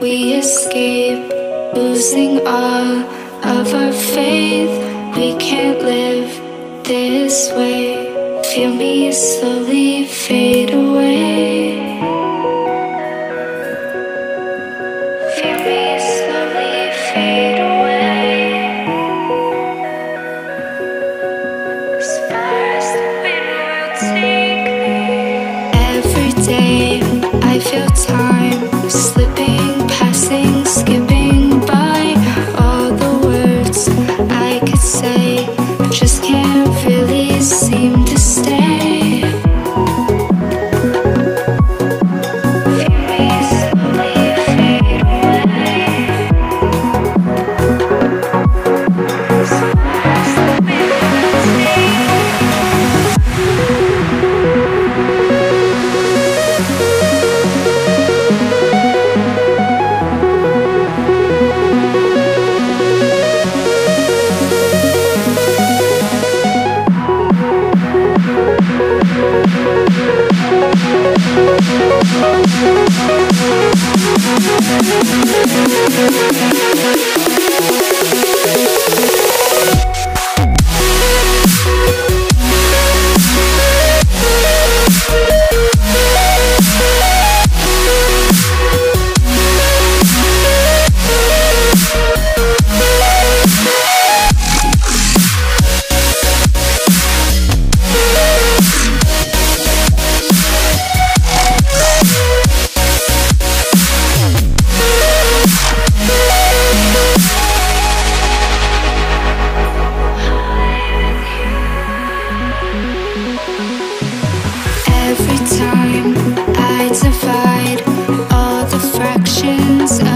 we escape, losing all of our faith. We can't live this way. Feel me slowly fade away. Feel me slowly fade away. As far as the wind will take me. Every day I feel time slipping, passing, skipping by. All the words I could say just can't really seem to stay. Feel me slowly fade away. As far as the wind will take me. Every time I divide all the fractions